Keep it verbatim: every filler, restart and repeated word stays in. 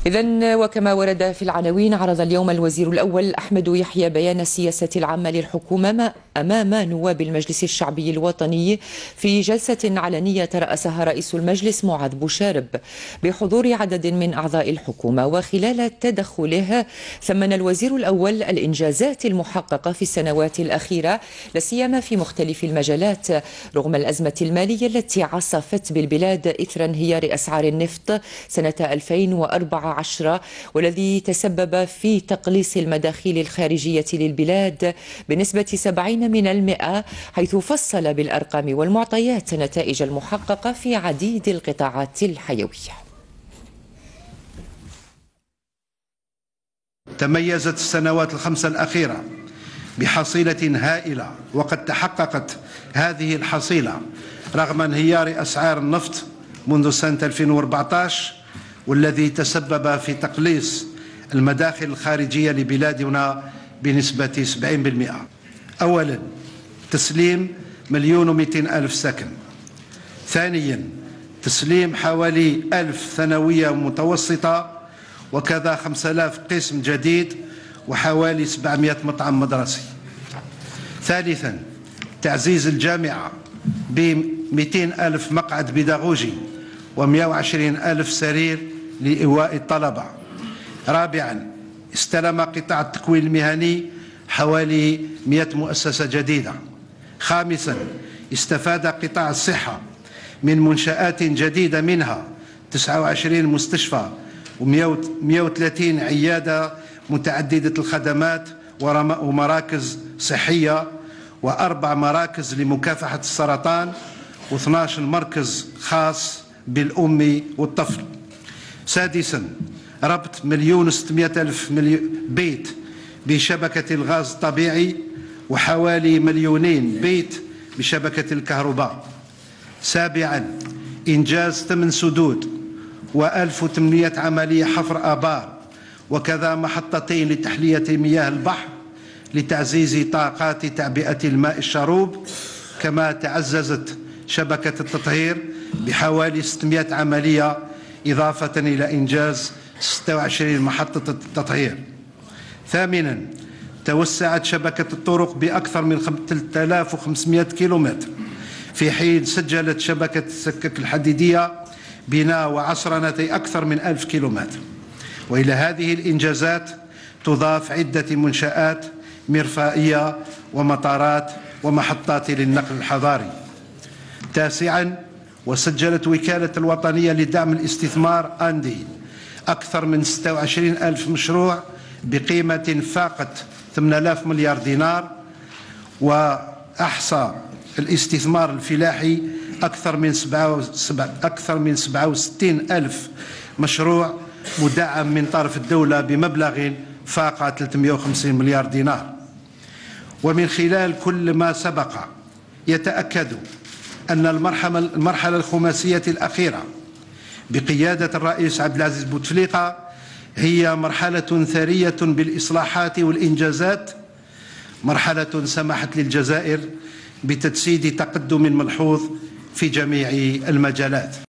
إذن وكما ورد في العناوين، عرض اليوم الوزير الأول أحمد يحيى بيان السياسة العامة للحكومة أمام نواب المجلس الشعبي الوطني في جلسة علنية رأسها رئيس المجلس معاذ بوشارب بحضور عدد من أعضاء الحكومة. وخلال تدخله ثمن الوزير الأول الإنجازات المحققة في السنوات الأخيرة لا سيما في مختلف المجالات رغم الأزمة المالية التي عصفت بالبلاد إثر انهيار أسعار النفط سنة ألفين وأربعة عشر، والذي تسبب في تقليص المداخيل الخارجية للبلاد بنسبة سبعين من المئة، حيث فصل بالأرقام والمعطيات النتائج المحققة في عديد القطاعات الحيوية. تميزت السنوات الخمسة الأخيرة بحصيلة هائلة، وقد تحققت هذه الحصيلة رغم انهيار أسعار النفط منذ سنة ألفين وأربعة عشر، والذي تسبب في تقليص المداخل الخارجية لبلادنا بنسبة سبعين بالمئة. أولا، تسليم مليون ومئتين ألف سكن. ثانيا، تسليم حوالي ألف ثانوية متوسطة، وكذا خمسة آلاف قسم جديد وحوالي سبعمئة مطعم مدرسي. ثالثا، تعزيز الجامعة ب مئتين ألف مقعد بيداغوجي ومئة وعشرين ألف سرير لإيواء الطلبة. رابعا، استلم قطاع التكوين المهني حوالي مئة مؤسسة جديدة. خامسا، استفاد قطاع الصحة من منشآت جديدة، منها تسعة وعشرين مستشفى ومئة وثلاثين عيادة متعددة الخدمات ومراكز صحية، وأربع مراكز لمكافحة السرطان، واثني عشر مركز خاص بالأم والطفل. سادسا، ربط مليون وستمئة ألف بيت بشبكة الغاز الطبيعي وحوالي مليونين بيت بشبكة الكهرباء. سابعا، إنجاز ثمان سدود وألف وثمانمئة عملية حفر آبار، وكذا محطتين لتحلية مياه البحر لتعزيز طاقات تعبئة الماء الشروب. كما تعززت شبكة التطهير بحوالي ستمئة عملية، إضافة إلى إنجاز ستة وعشرين محطة التطهير. ثامنا، توسعت شبكة الطرق بأكثر من ثلاثة آلاف وخمسمئة كيلومتر، في حين سجلت شبكة السكك الحديدية بناء وعصرنة أكثر من ألف كيلومتر. وإلى هذه الإنجازات تضاف عدة منشآت مرفائية ومطارات ومحطات للنقل الحضاري. تاسعا، وسجلت وكالة الوطنية لدعم الاستثمار أندي أكثر من ستة وعشرين ألف مشروع بقيمة فاقت ثمانية آلاف مليار دينار، وأحصى الاستثمار الفلاحي أكثر من أكثر من سبعة وستين ألف مشروع مدعم من طرف الدولة بمبلغ فاق ثلاثمئة وخمسين مليار دينار. ومن خلال كل ما سبق يتأكد أن المرحلة المرحلة الخماسية الأخيرة بقيادة الرئيس عبد العزيز بوتفليقة هي مرحلة ثرية بالإصلاحات والإنجازات، مرحلة سمحت للجزائر بتجسيد تقدم ملحوظ في جميع المجالات.